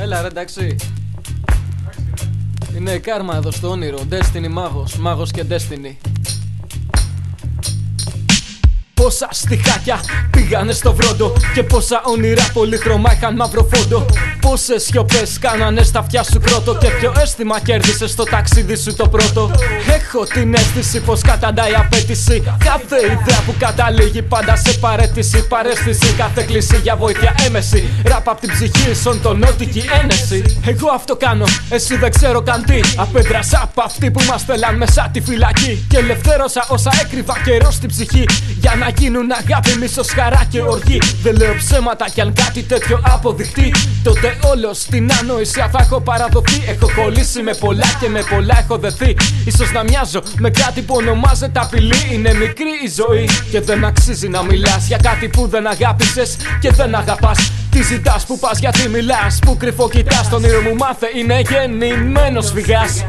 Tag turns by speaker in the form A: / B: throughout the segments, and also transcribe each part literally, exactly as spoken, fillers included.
A: Έλα ρε, εντάξει. Είναι κάρμα εδώ στο όνειρο. Destiny μάγος, μάγος και Destiny. Πόσα στιχάκια πήγανε στο βρόντο και πόσα όνειρα πολύχρωμα είχαν μαύρο φόντο. Πόσες σιωπές κάνανε στα αυτιά σου κρότο και ποιο αίσθημα κέρδισες στο ταξίδι σου το πρώτο. Έχω την αίσθηση πως καταντάει η απέτηση. Κάθε ιδέα που καταλήγει πάντα σε παρέτηση. Παρέστηση, κάθε κλίση για βοήθεια έμεση. Ράπ απ' την ψυχή, ίσον τον νότικη ένεση. Εγώ αυτό κάνω, εσύ δεν ξέρω καν τι. Απέδρασα απ' αυτοί που μας θέλαν μέσα τη φυλακή. Και ελευθέρωσα όσα έκρυβα καιρό στην ψυχή. Για να γίνουν αγάπη, μίσος, χαρά και οργή. Δεν λέω ψέματα κι αν κάτι τέτοιο αποδειχτεί, τότε όλο στην ανοησία θα έχω παραδοθεί. Έχω κολλήσει με πολλά και με πολλά έχω δεθεί. Ίσως να μοιάζω με κάτι που ονομάζεται απειλή. Είναι μικρή η ζωή και δεν αξίζει να μιλάς για κάτι που δεν αγάπησες και δεν αγαπάς. Τι ζητάς, που πας, γιατί μιλάς, που κρυφό κοιτάς. Το όνειρο μου μάθε είναι γεννημένος φυγάς.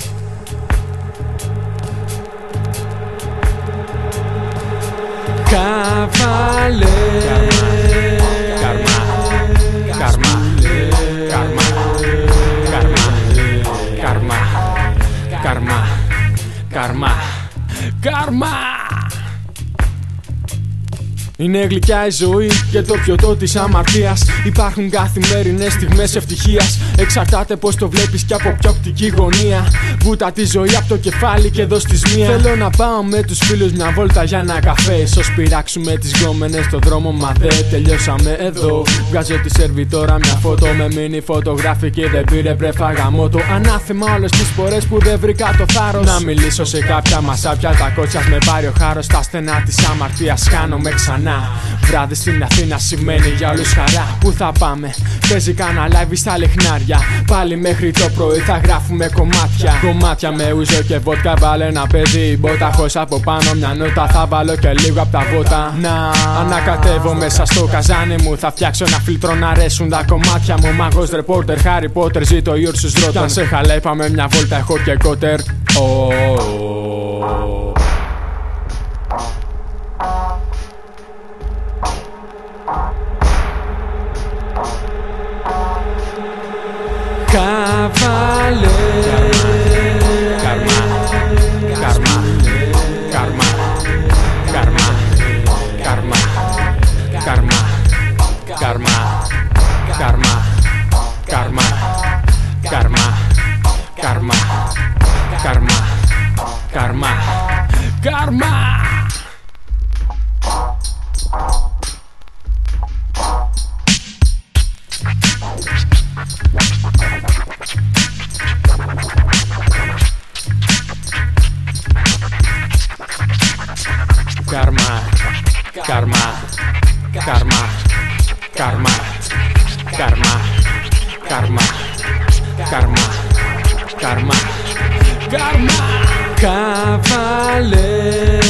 B: Καβάλε Καρμά, καρμά, καρμά, καρμά, καρμά, καρμά, καρμά, καρμά. Είναι γλυκιά η ζωή και το πιωτό της αμαρτίας. Υπάρχουν καθημερινές στιγμές ευτυχίας. Εξαρτάται πως το βλέπεις και από ποια οπτική γωνία. Βούτα τη ζωή από το κεφάλι και δώσ' της μία. Θέλω να πάω με τους φίλους μια βόλτα για ένα καφέ. Ίσως πειράξουμε τις γκόμενες στο δρόμο, μα δεν τελειώσαμε εδώ. Βγάζω τη σερβιτόρα μια φώτο με μίνι φωτογραφική. Δεν πήρε πρέφα γαμότο. Ανάθεμα όλες τις φορές που δεν βρήκα το θάρρος να μιλήσω σε κάποια μασάπια. Τα κότσιας με πάρει ο χάρος. Στα στενά της αμαρτίας χάνομαι ξανά. Βράδυ στην Αθήνα σημαίνει για όλους χαρά. Πού θα πάμε, παίζει κάνα live στα λιχνάρια. Πάλι μέχρι το πρωί θα γράφουμε κομμάτια. Κομμάτια με ούζο και βότκα. Βάλε ένα παιδί μπόταχος από πάνω μια νότα. Θα βάλω και λίγο απ' τα βότα. Να ανακατεύω μέσα στο καζάνι μου. Θα φτιάξω ένα φίλτρο να αρέσουν τα κομμάτια μου. Μάγος, ρεπόρτερ, Χάρι Πότερ, ζήτω η Ούρσους Ρότερ. Κι αν σε χαλάει πάμε μια βόλτα, έχω και κότερ. Καβάλε Καρμά, καρμά, καρμά, καρμά, καρμά, καρμά, καρμά, καρμά, καρμά, καρμά, καρμά, καρμά, καρμά, καρμά. Karma, karma, karma, karma, karma, karma, karma, karma, karma, Καβάλε.